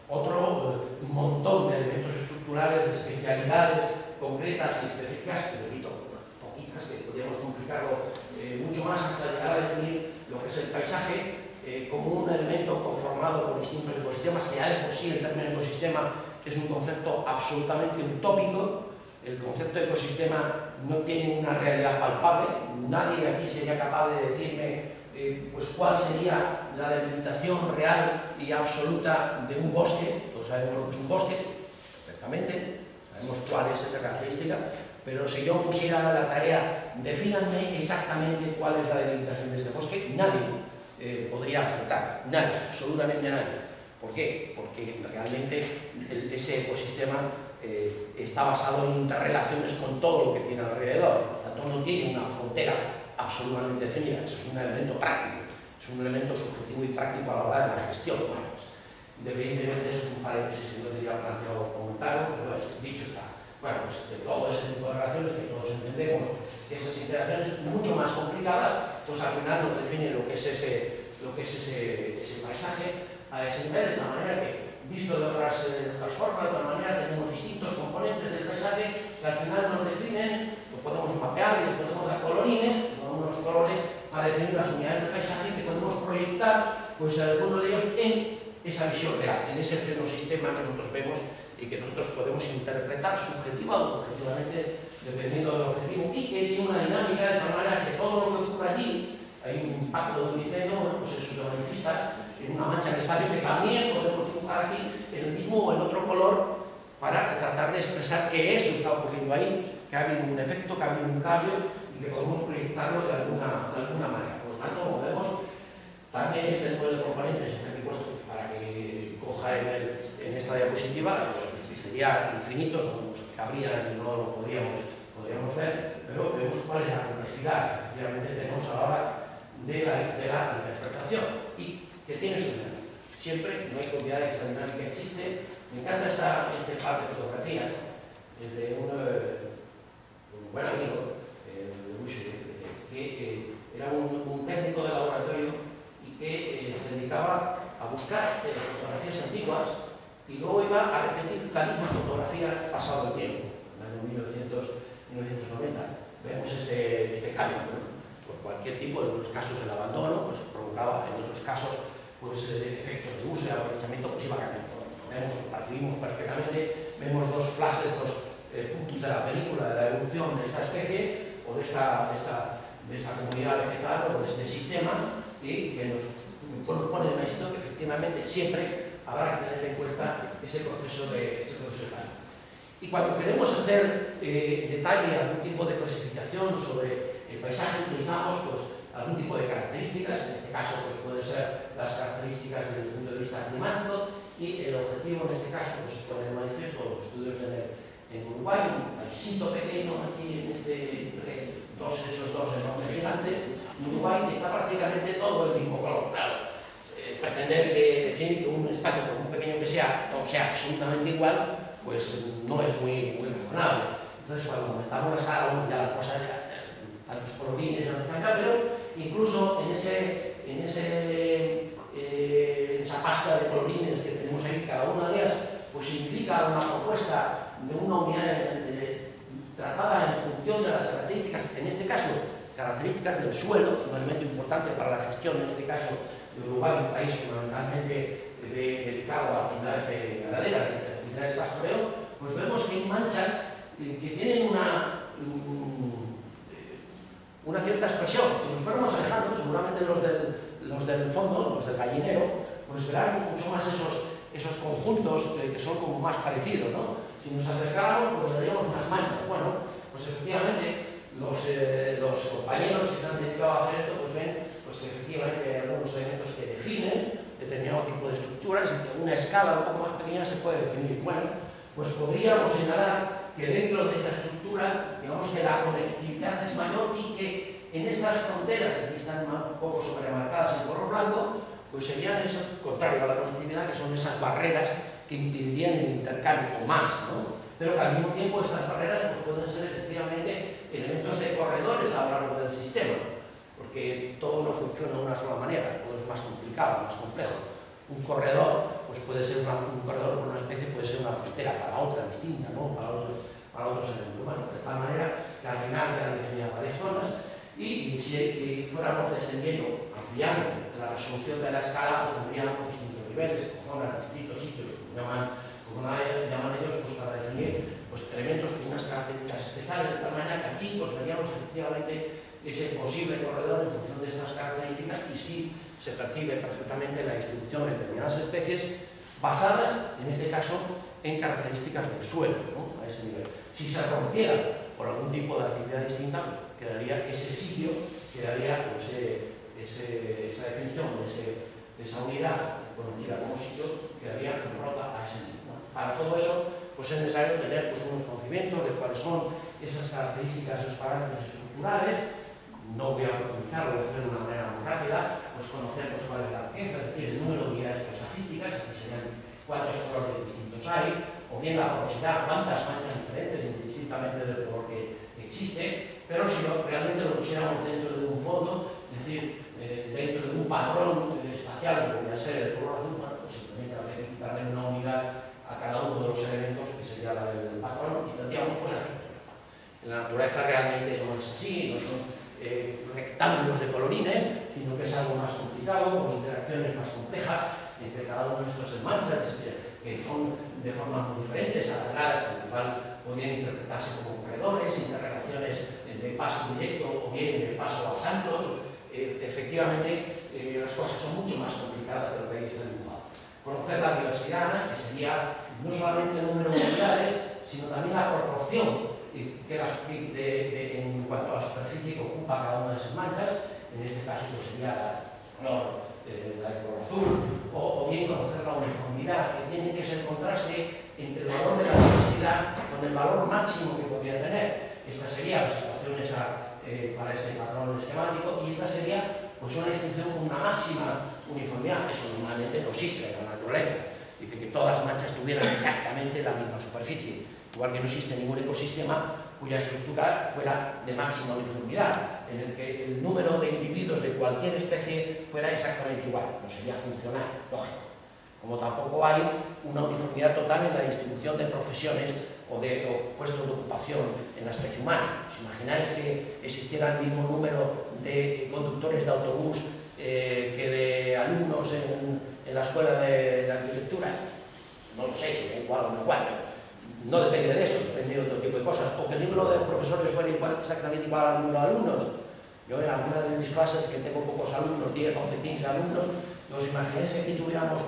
otro montón de elementos estructurales, de especialidades concretas y específicas, que repito, poquitas, que podríamos complicarlo mucho más hasta llegar a definir lo que es el paisaje como un elemento conformado por distintos ecosistemas, que ya de por sí el término ecosistema es un concepto absolutamente utópico. El concepto de ecosistema no tiene una realidad palpable, nadie aquí sería capaz de decirme pues cuál sería la delimitación real y absoluta de un bosque. Todos sabemos lo que es un bosque, perfectamente, sabemos cuál es esa característica, pero si yo pusiera la tarea, defínanme exactamente cuál es la delimitación de este bosque, nadie podría acertar, nadie, absolutamente nadie. ¿Por qué? Porque realmente ese ecosistema está basado en interrelaciones con todo lo que tiene alrededor, por lo tanto no tiene una frontera absolutamente definida. Eso es un elemento práctico, es un elemento subjetivo y práctico a la hora de la gestión. Bueno, pues, independientemente, eso es un paréntesis que no tendría planteado comentar, pero bueno, dicho está. Bueno, pues de todo ese tipo de relaciones que todos entendemos, que esas interacciones mucho más complicadas, pues al final nos define lo que es ese paisaje a ese nivel, de tal manera que, visto de otras formas, de otras maneras, tenemos distintos componentes del paisaje que al final nos definen, lo podemos mapear y le podemos dar colorines, con unos colores para definir las unidades del paisaje que podemos proyectar, pues alguno de ellos en esa visión real, en ese fenosistema que nosotros vemos y que nosotros podemos interpretar subjetiva o objetivamente, dependiendo del objetivo, y que tiene una dinámica de tal manera que todo lo que ocurre allí, hay un impacto de un incendio, bueno, pues eso se manifiesta en una mancha en estadio que también podemos dibujar aquí en el mismo o en otro color para tratar de expresar que eso está ocurriendo ahí, que ha habido un efecto, que ha habido un cambio y que podemos proyectarlo de alguna manera. Por lo tanto, como vemos, también este número de componentes que he puesto para que coja en esta diapositiva, sería infinitos, no cabría y no lo podríamos ver, pero vemos cuál es la complejidad que efectivamente tenemos a la hora de la interpretación y que tiene su dinámica. Siempre no hay que olvidar que esta dinámica existe. Me encanta este par de fotografías de un buen amigo, que era un técnico de laboratorio y que se dedicaba a buscar fotografías antiguas y luego iba a repetir la misma fotografía pasado el tiempo. En el año 1990 vemos este cambio, ¿no? Por cualquier tipo, en unos casos el abandono pues provocaba, en otros casos pues efectos de uso y aprovechamiento pues iba cambiando. Percibimos perfectamente, vemos dos flashes, dos puntos de la película, de la evolución de esta especie o de esta comunidad vegetal o de este sistema, y que nos pone de manifiesto que efectivamente siempre habrá que tener en cuenta ese proceso de cambio. Y cuando queremos hacer en detalle algún tipo de clasificación sobre el paisaje, utilizamos pues, algún tipo de características. En este caso pues, puede ser las características desde el punto de vista climático, y el objetivo en este caso pues, pone de manifiesto los estudios en Uruguay, un paisito pequeño aquí en esos dos enormes gigantes, en Uruguay, que está prácticamente todo el mismo color. Claro, pretender que un espacio por muy pequeño que sea, todo sea absolutamente igual, pues no es muy razonable. Entonces, cuando aumentamos la escala, ya la cosa, tantos colorines, pero incluso en esa pasta de colorines que tenemos ahí, cada una de ellas, pues significa una propuesta de una unidad tratada en función de las características, en este caso, características del suelo, un elemento importante para la gestión, en este caso, de Uruguay, un país fundamentalmente dedicado a actividades ganaderas, del pastoreo, pues vemos que hay manchas que tienen una cierta expresión. Si nos fuéramos alejando, seguramente los del fondo, los del gallinero, pues verán mucho más esos conjuntos que son como más parecidos, ¿no? Si nos acercáramos, pues veríamos más manchas. Bueno, pues efectivamente los compañeros que se han dedicado a hacer esto, pues ven pues que efectivamente hay algunos elementos que definen determinado tipo de estructuras y que una escala un poco más pequeña se puede definir. Bueno, pues podríamos señalar que dentro de esta estructura, digamos que la conectividad es mayor y que en estas fronteras, que aquí están un poco sobremarcadas en color blanco, pues serían eso contrario a la conectividad, que son esas barreras que impedirían el intercambio o más, ¿no? Pero que al mismo tiempo estas barreras pues, pueden ser efectivamente elementos de corredores a lo largo del sistema, porque todo no funciona de una sola manera, todo es más complicado, más complejo. Un corredor, pues puede ser un corredor por una especie, puede ser una frontera para otra distinta, ¿no? para otros elementos. Bueno, de tal manera que al final quedan definidas varias zonas y si fuéramos descendiendo, ampliando la resolución de la escala, pues tendríamos distintos niveles, zonas, distritos, sitios, como llaman ellos, pues para definir pues, elementos con unas características especiales, de tal manera que aquí pues, veríamos efectivamente ese posible corredor en función de estas características y sí se percibe perfectamente la distribución de determinadas especies basadas, en este caso, en características del suelo, ¿no? A ese nivel. Si se rompiera por algún tipo de actividad distinta, pues quedaría ese sitio, quedaría pues, esa definición de esa unidad conocida como sitio, quedaría rota a ese nivel, ¿no? Para todo eso, pues es necesario tener pues, unos conocimientos de cuáles son esas características, esos parámetros estructurales. No voy a profundizar, voy a hacer de una manera muy rápida, pues conocer pues, cuál es la riqueza, es decir, el número de unidades paisajísticas, aquí serían cuántos colores distintos hay, o bien la porosidad, cuántas manchas diferentes, indistintamente del color que existe, pero si realmente lo pusiéramos dentro de un fondo, es decir, dentro de un patrón espacial, que podría ser el color azul, bueno, pues simplemente habría que quitarle una unidad a cada uno de los elementos, que sería la del patrón, y tendríamos pues aquí. En la naturaleza realmente no es así, no son rectángulos de colorines, sino que es algo más complicado, con interacciones más complejas entre cada uno de estos manchas, que son de formas muy diferentes, alargadas, al cual podrían interpretarse como corredores, interrelaciones de paso directo o bien de paso a saltos. Efectivamente, las cosas son mucho más complicadas de lo que ahí está dibujado. Conocer la diversidad, que sería no solamente el número de unidades, sino también la proporción en cuanto a la superficie que ocupa cada una de esas manchas, en este caso pues sería la color azul, o bien conocer la uniformidad, que tiene que ser el contraste entre el valor de la diversidad con el valor máximo que podría tener. Esta sería la situación para este patrón esquemático y esta sería pues una distribución con una máxima uniformidad. Eso normalmente no existe en la naturaleza. Dice que todas las manchas tuvieran exactamente la misma superficie, igual que no existe ningún ecosistema cuya estructura fuera de máxima uniformidad, en el que el número de individuos de cualquier especie fuera exactamente igual. No sería funcional, lógico. Como tampoco hay una uniformidad total en la distribución de profesiones o puestos de ocupación en la especie humana. ¿Os imagináis que existiera el mismo número de conductores de autobús que de alumnos en la escuela de arquitectura? No lo sé, si da igual o no igual, pero no depende de eso, depende de otro tipo de cosas. O que el número de profesores fuera exactamente igual al número de alumnos. Yo en algunas de mis clases, que tengo pocos alumnos, 10, 12, 15 alumnos, ¿os imagináis que aquí tuviéramos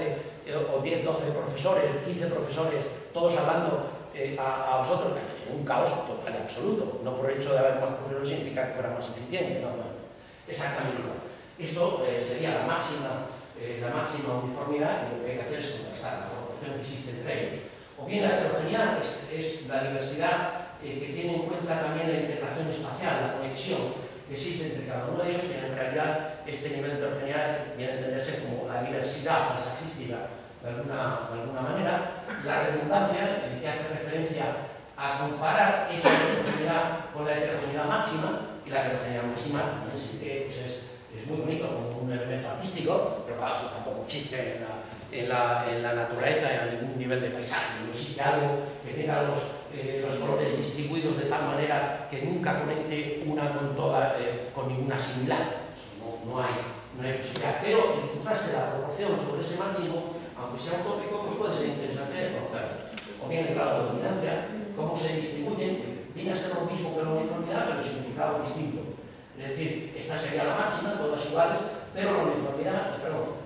12 o 10, 12 profesores, 15 profesores, todos hablando a vosotros? Un caos total y absoluto. No por el hecho de haber más profesores significa que fuera más eficiente, no. Exactamente igual. Esto sería la máxima uniformidad, y lo que hay que hacer es contrastar la proporción que existe entre ellos. O bien la heterogeneidad es la diversidad que tiene en cuenta también la integración espacial, la conexión que existe entre cada uno de ellos, y en realidad este nivel de heterogeneidad viene a entenderse como la diversidad paisajística de alguna manera. La redundancia, que hace referencia a comparar esa heterogeneidad con la heterogeneidad máxima, y la heterogeneidad máxima también sí que pues es muy bonito como un elemento artístico, pero claro, eso tampoco existe en la naturaleza a ningún nivel de paisaje. No existe algo que tenga los colores distribuidos de tal manera que nunca conecte una con toda, con ninguna similar. Eso no hay posibilidad. Pero el contraste de la proporción sobre ese máximo, aunque sea utópico, pues puede ser interesante de conocer. O bien el grado de dominancia, cómo se distribuyen, viene a ser lo mismo que la uniformidad, pero significado distinto. Es decir, esta sería la máxima, todas iguales, pero la uniformidad,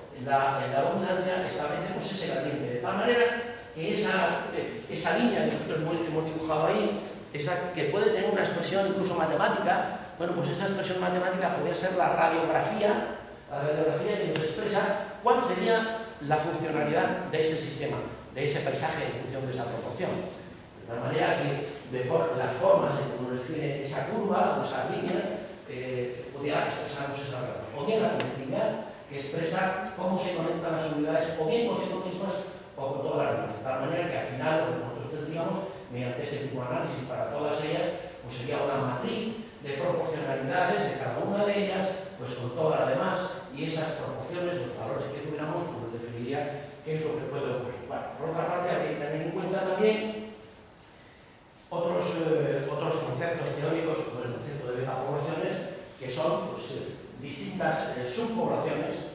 la dominancia establece pues ese gradiente, de tal manera que esa línea que nosotros hemos dibujado ahí, esa que puede tener una expresión incluso matemática, bueno, pues esa expresión matemática podría ser la radiografía que nos expresa cuál sería la funcionalidad de ese sistema, de ese paisaje en función de esa proporción. De tal manera que las formas en cómo nos define esa curva o esa línea podría expresarnos esa relación. O bien la conectividad, que expresa cómo se conectan las unidades, o bien consigo mismas o con todas las demás. De tal manera que al final lo que nosotros tendríamos, mediante ese tipo de análisis para todas ellas, pues sería una matriz de proporcionalidades de cada una de ellas, pues con todas las demás, y esas proporciones, los valores que tuviéramos, pues nos definiría qué es lo que puede ocurrir. Bueno, por otra parte, hay que tener en cuenta también otros conceptos teóricos, como el concepto de megapoblaciones, que son pues, distintas subpoblaciones,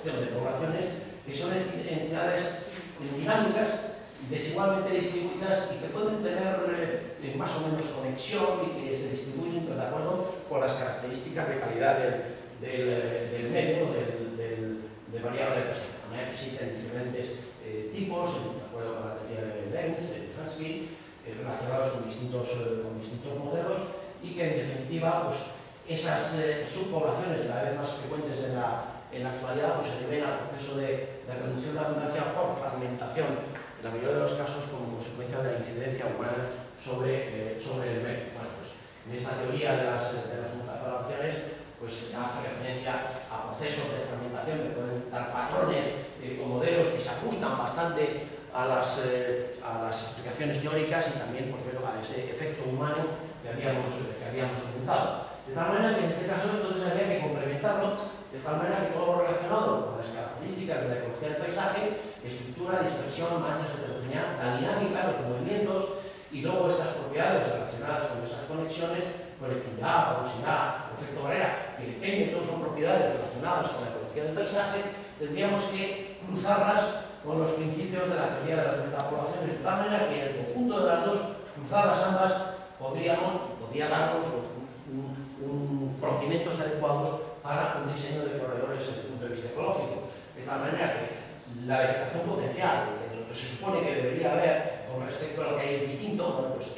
que son entidades dinámicas, desigualmente distribuidas y que pueden tener más o menos conexión y que se distribuyen de acuerdo con las características de calidad del medio, de variable presente. Existen diferentes tipos, de acuerdo con la teoría de Lenz, de Hansky, relacionados con distintos modelos, y que en definitiva pues, esas subpoblaciones cada vez más frecuentes en la actualidad pues, se deben al proceso de reducción de la abundancia por fragmentación, en la mayoría de los casos como consecuencia de la incidencia humana sobre el medio. Bueno, pues, en esta teoría de las multipoblaciones pues, hace referencia a procesos de fragmentación que pueden dar patrones o modelos que se ajustan bastante a las explicaciones teóricas y también pues, bueno, a ese efecto humano que habíamos comentado. De tal manera que en este caso entonces habría que complementarlo, de tal manera que todo lo relacionado con las características de la ecología del paisaje, estructura, dispersión, manchas, heterogeneidad, la dinámica, los movimientos, y luego estas propiedades relacionadas con esas conexiones, conectividad, porosidad, efecto barrera, que depende, todos son propiedades relacionadas con la ecología del paisaje, tendríamos que cruzarlas con los principios de la teoría de las metapoblaciones, de tal manera que el conjunto de las dos, cruzadas ambas, podría darnos conocimientos adecuados para un diseño de corredores desde el punto de vista ecológico. De tal manera que la vegetación potencial, lo que se supone que debería haber con respecto a lo que hay es distinto, bueno, pues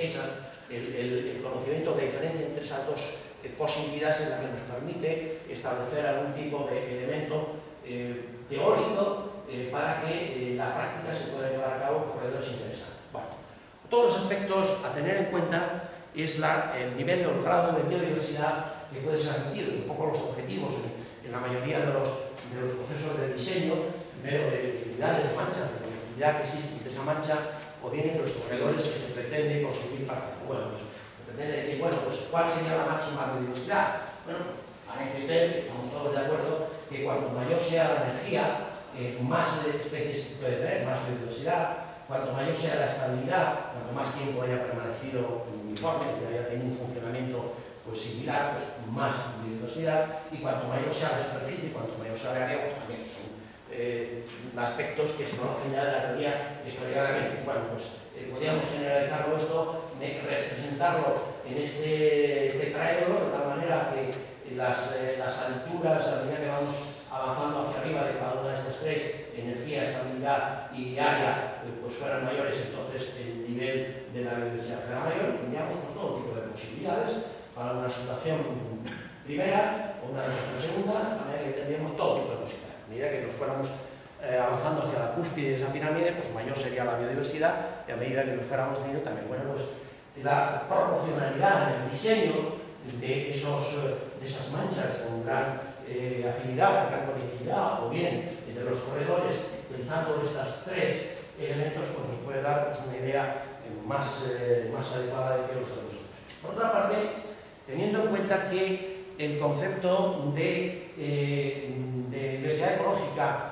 el conocimiento de diferencia entre esas dos posibilidades es la que nos permite establecer algún tipo de elemento teórico para que la práctica se pueda llevar a cabo con corredores interesantes. Bueno, todos los aspectos a tener en cuenta es el nivel o el grado de biodiversidad que puede ser admitido, un poco los objetivos en la mayoría de los procesos de diseño, primero de unidades, de manchas, de conectividad que existe de esa mancha, o bien en los corredores que se pretende conseguir para... Bueno, pues se pretende decir, bueno, pues ¿cuál sería la máxima biodiversidad? Bueno, parece ser, estamos todos de acuerdo, que cuanto mayor sea la energía, más especies puede tener, más biodiversidad, cuanto mayor sea la estabilidad, cuanto más tiempo haya permanecido uniforme, que haya tenido un funcionamiento pues, similar, pues más biodiversidad, y cuanto mayor sea la superficie, cuanto mayor sea el área, pues también son aspectos que se conocen ya de la teoría historiadamente. Bueno, pues podríamos generalizarlo esto, representarlo en este tetraedro, de tal manera que las alturas, a medida que vamos avanzando hacia arriba de cada una de estas tres, energía, estabilidad y área, pues fueran mayores, entonces el nivel de la biodiversidad será mayor, tendríamos pues, todo tipo de posibilidades para una situación primera o una situación segunda, de manera que tendríamos todo tipo de posibilidades. A medida que nos fuéramos avanzando hacia la cúspide de esa pirámide, pues mayor sería la biodiversidad, y a medida que nos fuéramos teniendo también, bueno, pues la proporcionalidad en el diseño de esas manchas con gran afinidad, con gran conectividad, o bien de los corredores, utilizando estos tres elementos, pues nos puede dar pues, una idea más adecuada de qué los otros son. Por otra parte, teniendo en cuenta que el concepto de diversidad ecológica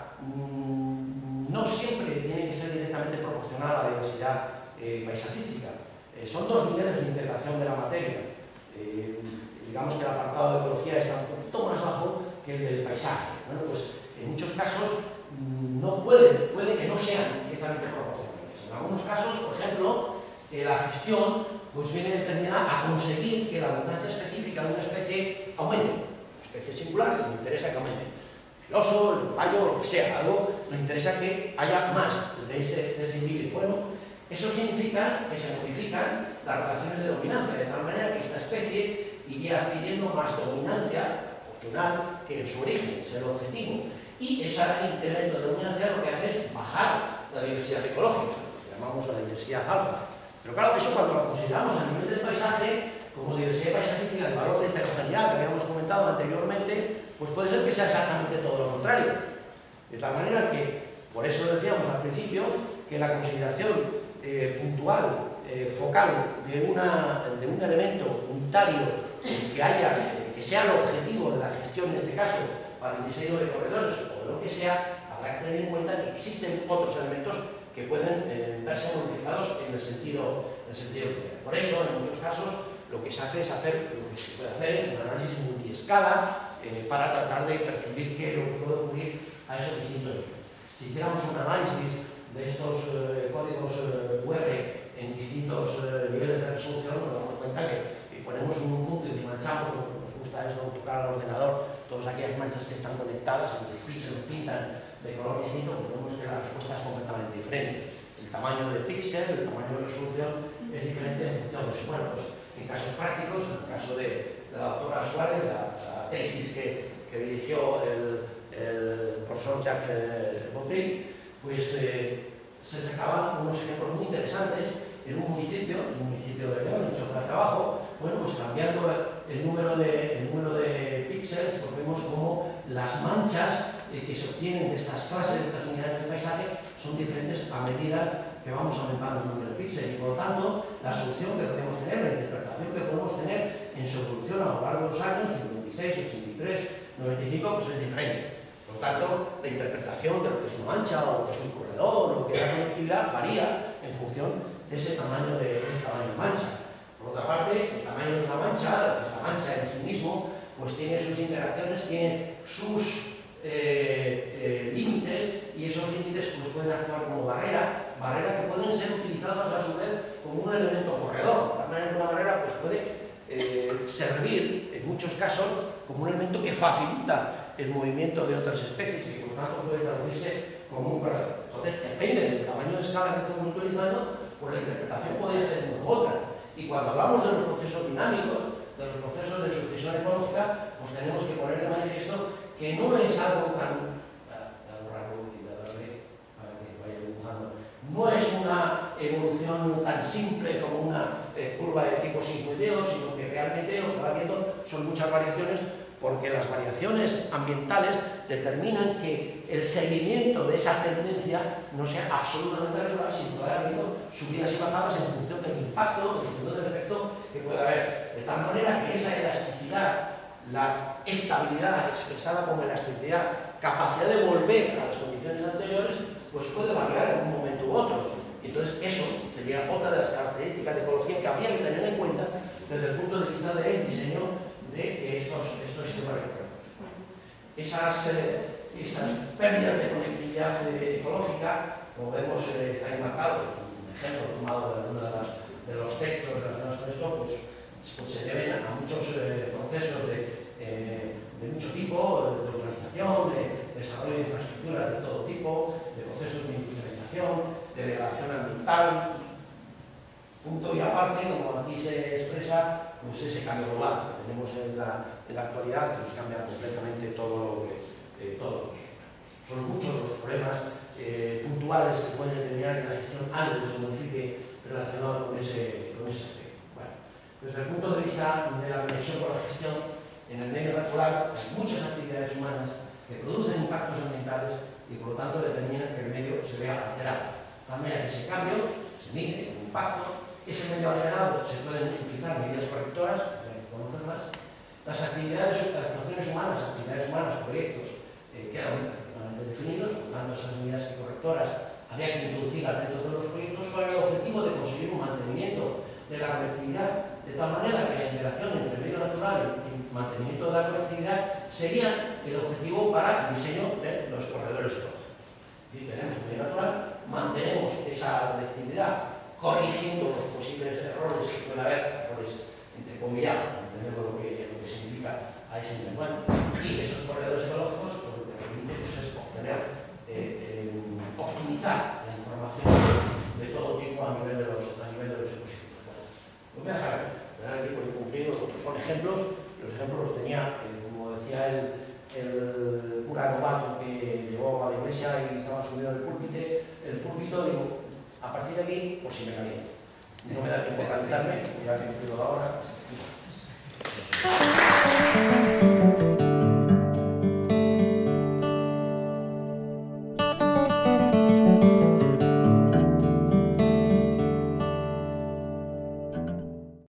no siempre tiene que ser directamente proporcional a la diversidad paisajística. Son dos niveles de integración de la materia. Digamos que el apartado de ecología está un poquito más bajo que el del paisaje. Bueno, pues en muchos casos no puede que no sean directamente proporcionales. En algunos casos, por ejemplo, la gestión pues viene determinada a conseguir que la abundancia específica de una especie aumente. Una especie singular, me interesa que aumente. El oso, el caballo, lo que sea, algo, nos interesa que haya más de ese individuo. Bueno, eso significa que se modifican las relaciones de dominancia, de tal manera que esta especie iría adquiriendo más dominancia opcional que en su origen, es el objetivo. Y ese incremento de dominancia lo que hace es bajar la diversidad ecológica, lo que llamamos la diversidad alfa. Pero claro, eso cuando lo consideramos a nivel del paisaje, como diversidad paisajística, el valor de heterogeneidad que habíamos comentado anteriormente, pues puede ser que sea exactamente todo lo contrario. De tal manera que, por eso decíamos al principio, que la consideración puntual, focal, de un elemento unitario que sea el objetivo de la gestión, en este caso, para el diseño de corredores o de lo que sea, habrá que tener en cuenta que existen otros elementos que pueden verse modificados en el sentido que por eso, en muchos casos, lo que se puede hacer es un análisis multiescala para tratar de percibir qué es lo que puede ocurrir a esos distintos niveles. Si hiciéramos un análisis de estos códigos QR en distintos niveles de resolución, nos damos cuenta que ponemos un punto y manchamos, nos gusta eso, tocar al ordenador, todas aquellas manchas que están conectadas, en el píxel pintan de color distinto, pues vemos que la respuesta es completamente diferente. El tamaño del píxel, el tamaño de resolución es diferente en función de, bueno, pues en casos prácticos, en el caso de la doctora Suárez, la tesis que dirigió el profesor Jacques Bottry, pues se sacaban unos ejemplos muy interesantes en un municipio de León, en Choza de Trabajo. Bueno, pues cambiando el número de píxeles, pues vemos como las manchas que se obtienen de estas clases, de estas unidades de paisaje, son diferentes a medida que vamos aumentando el número de píxeles. Y por lo tanto, la solución que podemos tener, la interpretación que podemos tener en su evolución a lo largo de los años, 56, 83, 95, pues es diferente. Por lo tanto, la interpretación de lo que es una mancha o lo que es un corredor o lo que es la conectividad varía en función de ese tamaño de mancha. Por otra parte, el tamaño de la mancha en sí mismo, pues tiene sus interacciones, tiene sus límites, y esos límites pues, pueden actuar como barrera que pueden ser utilizados a su vez como un elemento corredor. De manera que una barrera pues, puede servir en muchos casos como un elemento que facilita el movimiento de otras especies y por lo tanto puede traducirse como un corredor. Entonces, depende del tamaño de escala que estemos utilizando, pues la interpretación puede ser una u otra. Y cuando hablamos de los procesos dinámicos, de los procesos de sucesión ecológica, pues tenemos que poner de manifiesto que no es algo tan... No es una evolución tan simple como una curva de tipo sinuseo, sino que realmente lo que va viendo son muchas variaciones porque las variaciones ambientales determinan que el seguimiento de esa tendencia no sea absolutamente regular, sino que haya habido subidas y bajadas en función del impacto, en función del efecto que pueda haber. De tal manera que esa elasticidad, la estabilidad expresada como elasticidad, capacidad de volver a las condiciones anteriores, pues puede variar en un momento u otro. Entonces eso sería otra de las características de ecología que habría que tener en cuenta desde el punto de vista del diseño de estos sistemas recuperatorios. Esas pérdidas de conectividad ecológica, como vemos, está enmarcado, un ejemplo tomado de algunos de los textos relacionados con esto, pues se deben a muchos procesos de mucho tipo, de urbanización, de desarrollo de infraestructuras de todo tipo, de procesos de industrialización, de degradación ambiental, punto y aparte, como aquí se expresa, pues ese cambio global que tenemos en la actualidad, que nos cambia completamente todo lo que son muchos los problemas puntuales que pueden determinar que la gestión algo se modifique relacionado con ese aspecto. Bueno, desde el punto de vista de la conexión con la gestión, en el medio natural hay muchas actividades humanas que producen impactos ambientales y por lo tanto determinan que el medio se vea alterado. De manera que ese cambio se mide un impacto, ese medio alterado se pueden utilizar medidas correctoras, hay que conocerlas. Las actuaciones humanas, proyectos, quedan perfectamente definidos, por lo tanto esas medidas correctoras habría que introducirlas dentro de los proyectos con el objetivo de conseguir un mantenimiento de la conectividad, de tal manera que la interacción entre el medio natural y el mantenimiento de la conectividad sería el objetivo para el diseño de los corredores ecológicos. Es decir, tenemos un medio natural, mantenemos esa conectividad corrigiendo los posibles errores que puede haber, errores entre comillas, entendiendo lo que significa a ese nivel. Y esos corredores ecológicos pues, lo que permiten pues, es obtener, optimizar la información de todo tipo a nivel de los dispositivos. Bueno, lo voy a dejar aquí por cumplir, los otros son ejemplos. Los ejemplos los tenía, como decía el cura novato que llegó a la iglesia y estaba subido en el púlpito, digo, a partir de aquí, pues si me caliento. No me da tiempo a calentarme, ya que he cumplido la hora.